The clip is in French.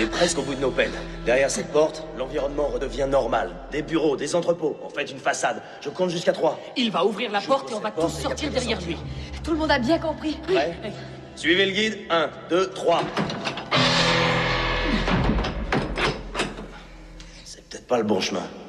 est presque au bout de nos peines. Derrière cette porte, l'environnement redevient normal. Des bureaux, des entrepôts, en fait une façade. Je compte jusqu'à 3. Il va ouvrir la porte et on va tous sortir derrière lui. Tout le monde a bien compris. Prêt? Suivez le guide. 1, 2, 3. C'est peut-être pas le bon chemin.